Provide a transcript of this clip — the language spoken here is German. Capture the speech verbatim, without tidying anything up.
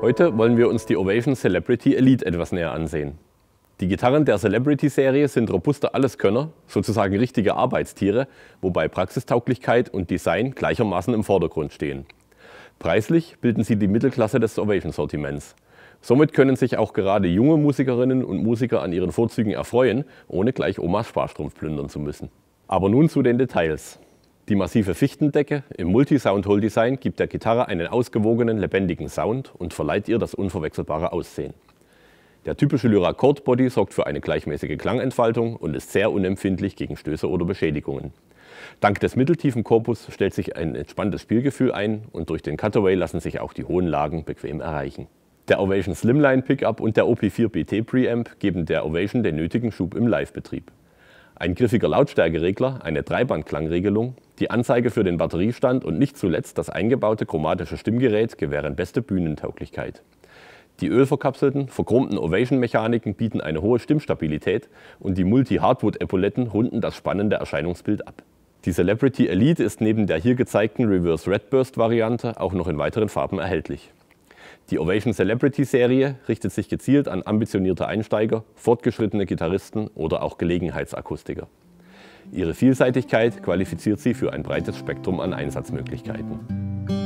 Heute wollen wir uns die Ovation Celebrity Elite etwas näher ansehen. Die Gitarren der Celebrity-Serie sind robuste Alleskönner, sozusagen richtige Arbeitstiere, wobei Praxistauglichkeit und Design gleichermaßen im Vordergrund stehen. Preislich bilden sie die Mittelklasse des Ovation-Sortiments. Somit können sich auch gerade junge Musikerinnen und Musiker an ihren Vorzügen erfreuen, ohne gleich Omas Sparstrumpf plündern zu müssen. Aber nun zu den Details. Die massive Fichtendecke im Multi-Sound-Hole-Design gibt der Gitarre einen ausgewogenen, lebendigen Sound und verleiht ihr das unverwechselbare Aussehen. Der typische Lyra Chord Body sorgt für eine gleichmäßige Klangentfaltung und ist sehr unempfindlich gegen Stöße oder Beschädigungen. Dank des mitteltiefen Korpus stellt sich ein entspanntes Spielgefühl ein und durch den Cutaway lassen sich auch die hohen Lagen bequem erreichen. Der Ovation Slimline Pickup und der O P vier B T Preamp geben der Ovation den nötigen Schub im Live-Betrieb. Ein griffiger Lautstärkeregler, eine Dreiband-Klangregelung, die Anzeige für den Batteriestand und nicht zuletzt das eingebaute chromatische Stimmgerät gewähren beste Bühnentauglichkeit. Die ölverkapselten, verchromten Ovation-Mechaniken bieten eine hohe Stimmstabilität und die Multi-Hardwood-Epauletten runden das spannende Erscheinungsbild ab. Die Celebrity Elite ist neben der hier gezeigten Reverse Redburst-Variante auch noch in weiteren Farben erhältlich. Die Ovation Celebrity-Serie richtet sich gezielt an ambitionierte Einsteiger, fortgeschrittene Gitarristen oder auch Gelegenheitsakustiker. Ihre Vielseitigkeit qualifiziert sie für ein breites Spektrum an Einsatzmöglichkeiten.